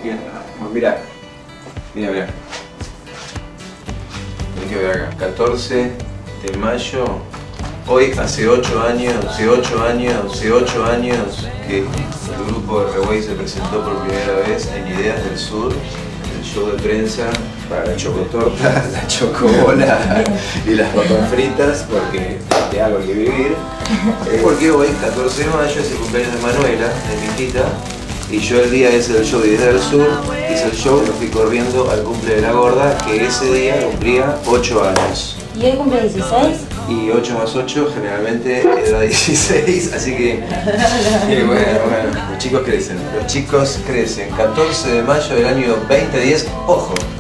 Mirá. Mirá. Tenés que ver acá. 14 de mayo. Hoy hace 8 años que el grupo Erreway se presentó por primera vez en Ideas del Sur, el show de prensa para la chocotorta, la chocobola y las papas fritas, porque de algo hay que vivir. Es porque hoy, 14 de mayo, es el cumpleaños de Manuela, de mi hijita, y yo el día ese del show de Ideas del Sur, hice el show, lo fui corriendo al cumple de la gorda, que ese día cumplía 8 años. ¿Y hoy cumple 16? Y 8 más 8 generalmente era 16, así que bueno, los chicos crecen. 14 de mayo del año 2010, ojo,